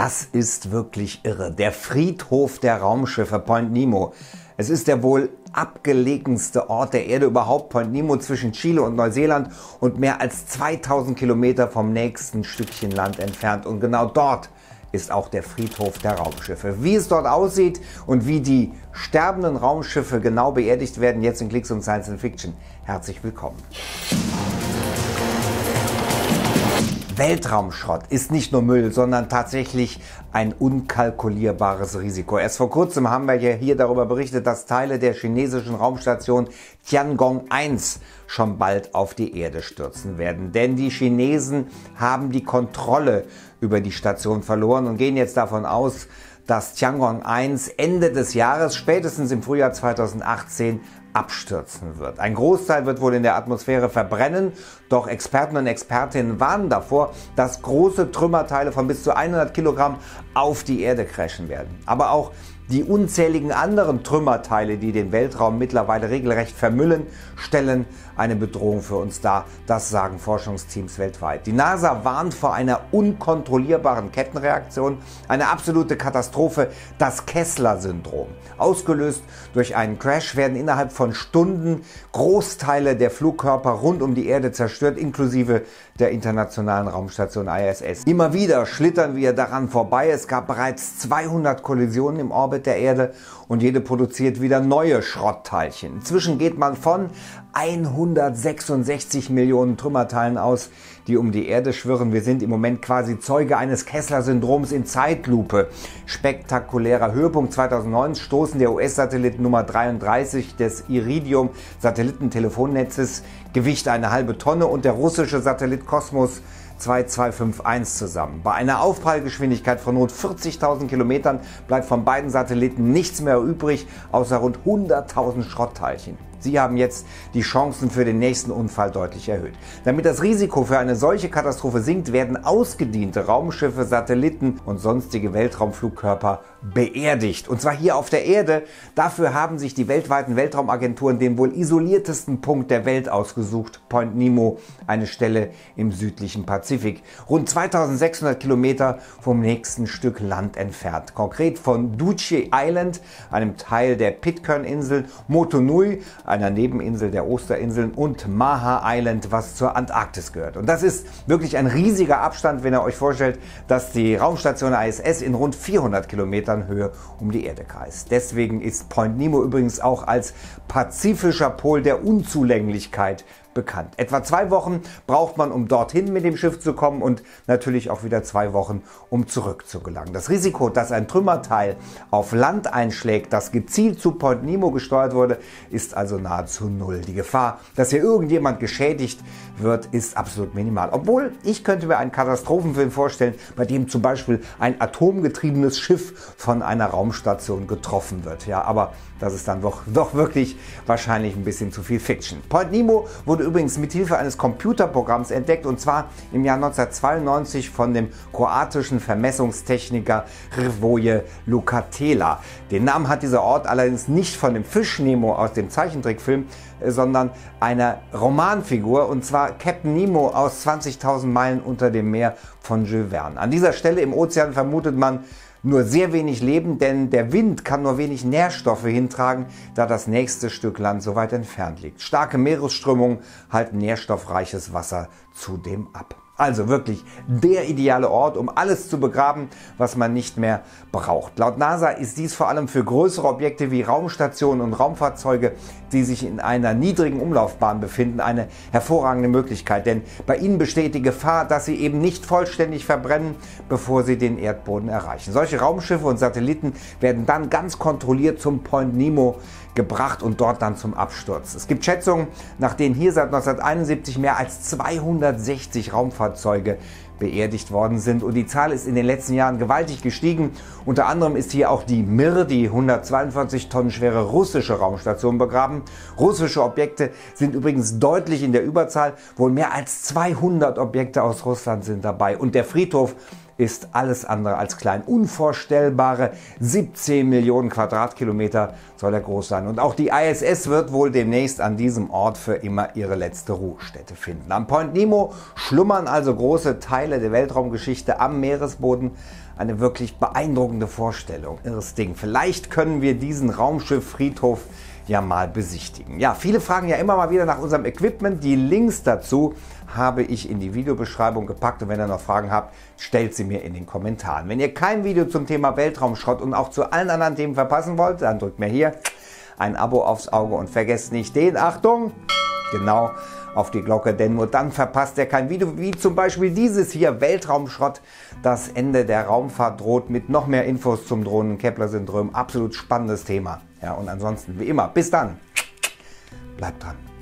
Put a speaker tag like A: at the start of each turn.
A: Das ist wirklich irre. Der Friedhof der Raumschiffe Point Nemo. Es ist der wohl abgelegenste Ort der Erde überhaupt. Point Nemo zwischen Chile und Neuseeland und mehr als 2000 Kilometer vom nächsten Stückchen Land entfernt. Und genau dort ist auch der Friedhof der Raumschiffe. Wie es dort aussieht und wie die sterbenden Raumschiffe genau beerdigt werden, jetzt in Klicks und Science Fiction. Herzlich willkommen. Weltraumschrott ist nicht nur Müll, sondern tatsächlich ein unkalkulierbares Risiko. Erst vor kurzem haben wir hier darüber berichtet, dass Teile der chinesischen Raumstation Tiangong-1 schon bald auf die Erde stürzen werden. Denn die Chinesen haben die Kontrolle über die Station verloren und gehen jetzt davon aus, dass Tiangong-1 Ende des Jahres, spätestens im Frühjahr 2018, abstürzen wird. Ein Großteil wird wohl in der Atmosphäre verbrennen, doch Experten und Expertinnen warnen davor, dass große Trümmerteile von bis zu 100 Kilogramm auf die Erde crashen werden. Aber auch die unzähligen anderen Trümmerteile, die den Weltraum mittlerweile regelrecht vermüllen, stellen eine Bedrohung für uns dar. Das sagen Forschungsteams weltweit. Die NASA warnt vor einer unkontrollierbaren Kettenreaktion, eine absolute Katastrophe, das Kessler-Syndrom. Ausgelöst durch einen Crash werden innerhalb von Stunden Großteile der Flugkörper rund um die Erde zerstört, inklusive der internationalen Raumstation ISS. Immer wieder schlittern wir daran vorbei. Es gab bereits 200 Kollisionen im Orbit der Erde und jede produziert wieder neue Schrottteilchen. Inzwischen geht man von 166 Millionen Trümmerteilen aus, die um die Erde schwirren. Wir sind im Moment quasi Zeuge eines Kessler-Syndroms in Zeitlupe. Spektakulärer Höhepunkt 2009, Stoßen der US-Satelliten Nummer 33 des Iridium-Satellitentelefonnetzes, Gewicht eine halbe Tonne, und der russische Satellit Kosmos 2251 zusammen. Bei einer Aufprallgeschwindigkeit von rund 40.000 Kilometern bleibt von beiden Satelliten nichts mehr übrig, außer rund 100.000 Schrottteilchen. Sie haben jetzt die Chancen für den nächsten Unfall deutlich erhöht. Damit das Risiko für eine solche Katastrophe sinkt, werden ausgediente Raumschiffe, Satelliten und sonstige Weltraumflugkörper beerdigt. Und zwar hier auf der Erde. Dafür haben sich die weltweiten Weltraumagenturen den wohl isoliertesten Punkt der Welt ausgesucht, Point Nemo, eine Stelle im südlichen Pazifik, rund 2600 Kilometer vom nächsten Stück Land entfernt. Konkret von Ducie Island, einem Teil der Pitcairn-Insel, Motunui, einer Nebeninsel der Osterinseln, und Maha Island, was zur Antarktis gehört. Und das ist wirklich ein riesiger Abstand, wenn ihr euch vorstellt, dass die Raumstation ISS in rund 400 Kilometern Höhe um die Erde kreist. Deswegen ist Point Nemo übrigens auch als pazifischer Pol der Unzulänglichkeit bekannt. Etwa 2 Wochen braucht man, um dorthin mit dem Schiff zu kommen, und natürlich auch wieder 2 Wochen, um zurückzugelangen. Das Risiko, dass ein Trümmerteil auf Land einschlägt, das gezielt zu Point Nemo gesteuert wurde, ist also nahezu null. Die Gefahr, dass hier irgendjemand geschädigt wird, ist absolut minimal. Obwohl, ich könnte mir einen Katastrophenfilm vorstellen, bei dem zum Beispiel ein atomgetriebenes Schiff von einer Raumstation getroffen wird. Ja, aber das ist dann doch wirklich wahrscheinlich ein bisschen zu viel Fiction. Point Nemo wurde übrigens mithilfe eines Computerprogramms entdeckt, und zwar im Jahr 1992 von dem kroatischen Vermessungstechniker Hrvoje Lukatela. Den Namen hat dieser Ort allerdings nicht von dem Fisch Nemo aus dem Zeichentrickfilm, sondern einer Romanfigur, und zwar Captain Nemo aus 20.000 Meilen unter dem Meer von Jules Verne. An dieser Stelle im Ozean vermutet man nur sehr wenig Leben, denn der Wind kann nur wenig Nährstoffe hintragen, da das nächste Stück Land so weit entfernt liegt. Starke Meeresströmungen halten nährstoffreiches Wasser zudem ab. Also wirklich der ideale Ort, um alles zu begraben, was man nicht mehr braucht. Laut NASA ist dies vor allem für größere Objekte wie Raumstationen und Raumfahrzeuge, die sich in einer niedrigen Umlaufbahn befinden, eine hervorragende Möglichkeit. Denn bei ihnen besteht die Gefahr, dass sie eben nicht vollständig verbrennen, bevor sie den Erdboden erreichen. Solche Raumschiffe und Satelliten werden dann ganz kontrolliert zum Point Nemo gebracht und dort dann zum Absturz. Es gibt Schätzungen, nach denen hier seit 1971 mehr als 260 Raumfahrzeuge beerdigt worden sind, und die Zahl ist in den letzten Jahren gewaltig gestiegen. Unter anderem ist hier auch die Mir, die 142 Tonnen schwere russische Raumstation, begraben. Russische Objekte sind übrigens deutlich in der Überzahl, wohl mehr als 200 Objekte aus Russland sind dabei, und der Friedhof ist alles andere als klein. Unvorstellbare 17 Millionen Quadratkilometer soll er groß sein. Und auch die ISS wird wohl demnächst an diesem Ort für immer ihre letzte Ruhestätte finden. Am Point Nemo schlummern also große Teile der Weltraumgeschichte am Meeresboden. eine wirklich beeindruckende Vorstellung. Irres Ding. Vielleicht können wir diesen Raumschiff-Friedhof ja mal besichtigen. Ja, viele fragen ja immer mal wieder nach unserem Equipment. Die Links dazu habe ich in die Videobeschreibung gepackt und wenn ihr noch Fragen habt, stellt sie mir in den Kommentaren. Wenn ihr kein Video zum Thema Weltraumschrott und auch zu allen anderen Themen verpassen wollt, dann drückt mir hier ein Abo aufs Auge und vergesst nicht den, Achtung, genau, auf die Glocke, denn nur dann verpasst ihr kein Video, wie zum Beispiel dieses hier, Weltraumschrott. Das Ende der Raumfahrt droht, mit noch mehr Infos zum Drohnen-Kepler-Syndrom. Absolut spannendes Thema. Ja, und ansonsten wie immer, bis dann, bleibt dran.